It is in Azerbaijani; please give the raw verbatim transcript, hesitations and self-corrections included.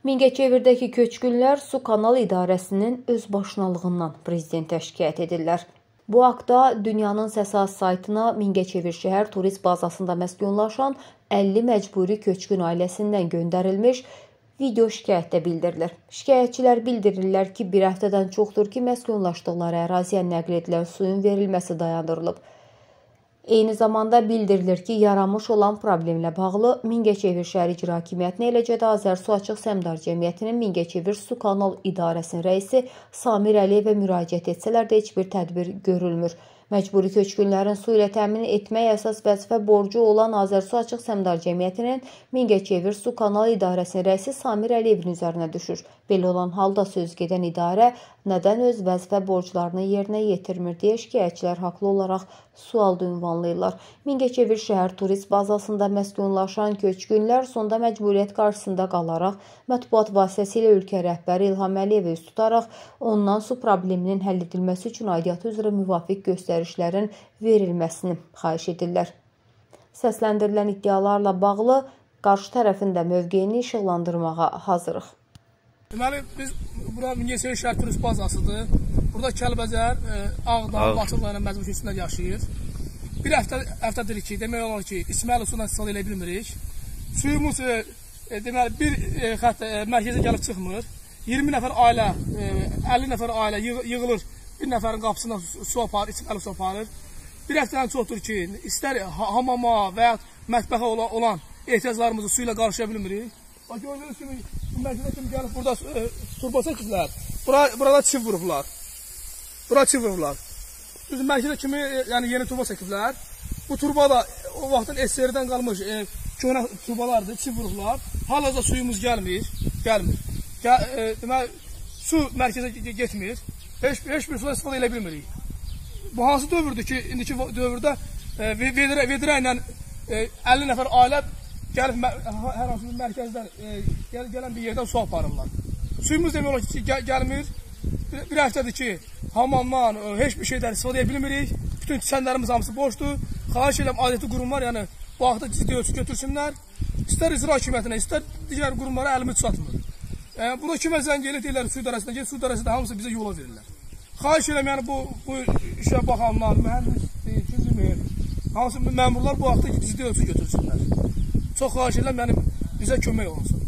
Mingəçevirdəki köçkünlər Su Kanal İdarəsinin özbaşınalığından prezidentə şikayət edirlər. Bu haqda Dünyanın Səsi saytına Mingəçevir şəhər turist bazasında məskunlaşan əlli məcburi köçkün ailəsindən göndərilmiş video şikayətdə bildirilir. Şikayətçilər bildirirlər ki, bir həftədən çoxdur ki, məskunlaşdıqları əraziyə nəql edilən suyun verilməsi dayandırılıb. Eyni zamanda bildirilir ki, yaranmış olan problemlə bağlı Mingəçevir şəhər icra hakimiyyətinə, eləcə də Azərsu Açıq Səhmdar Cəmiyyətinin Mingəçevir Su Kanal İdarəsinin rəisi Samir Əliyevə müraciət etsələr də heç bir tədbir görülmür. Məcburi köçkünlərin su ilə təmin etmək əsas vəzifə borcu olan Azərsu Açıq Səhmdar Cəmiyyətinin Mingəçevir Su Kanal İdarəsinin rəisi Samir Əliyevin üzərinə düşür. Belə olan halda söz gedən idarə nədən öz vəzifə borclarını yerinə yetirmir deyə şikayətçilər haqlı olaraq sualda ünvanlayırlar. Mingəçevir şəhər turist bazasında məskunlaşan köçkünlər sonda məcburiyyət qarşısında qalaraq mətbuat vasitəsilə ölkə rəhbəri İlham Əliyevə üst tutaraq ondan su probleminin həll edilməsi üçün aidiyyatı üzrə müvafiq göstərişlərin verilməsini xahiş edirlər. Səsləndirilən iddialarla bağlı qarşı tərəfin də mövqeyini işıqlandırmağa hazırıq. Deməli, biz bura Mingəçevir şəhər turist bazasıdır. Burada Kəlbəcər, Ağdam, Batırla ilə məcbur köçkünlər yaşayır. Bir həftə, həftədir ki, demək olar ki, içməli sudan istifadə edə bilmirik. Suyumuz e, deməli, bir e, xətt e, mərkəzə gəlib çıxmır. iyirmi nəfər ailə, e, əlli nəfər ailə yığ, yığılır. Bir nəfərin qapısından su aparır, içməli su aparır. Bir həftədən çoxdur ki, istər hamama və ya mətbəxə olan, olan ehtiyaclarımızı su ilə qarşıya bilmirik. Bax, gördüyünüz kimi, mərkəzə kimi gəlib burada e, turba çəkiblər. Bura, burada çiv vurublar. Bura çiv vurublar. Bizim mərkəzə kimi e, yəni yeni turba çəkiblər. Bu turba da o vaxtın S S R-dən qalmış e, köhnə turbalardır, çiv vurublar. Hal-hazırda suyumuz gəlmir, gəlmir. Gəl, e, deməli, su mərkəzə getmir. Heç, heç bir sudan istifadə edə bilmirik. Bu hansı dövrdür ki, indiki dövrdə e, vedrə, vedrə ilə e, əlli nəfər ailə gəlib hər hansı bir mərkəzdən e, gəl, gələn bir yerdən su aparırlar. Suyumuz demək olar ki, gəl, gəlmir. Bir, bir həftədir ki, hamamdan e, heç bir şeydən istifadə edə bilmirik. Bütün çiçənlərimiz hamısı boşdur. Xahiş edirəm, adəti qurumlar, yəni bu vaxtda ciddi ölçü götürsünlər. İstər icra hakimiyyətinə, istər digər qurumlara əlimiz çatmır. E, burada kimə zəng eləyir, deyirlər su idarəsində, gel su idarəsində hamısı bizə yola verirlər. Xahiş edirəm, yəni bu, bu işə baxanlar, mühəndis, kim demir, hansı məmurlar bu vaxtda ciddi ölçü götürsünlər. Çox xahiş edirəm, yəni bizə kömək olunsun.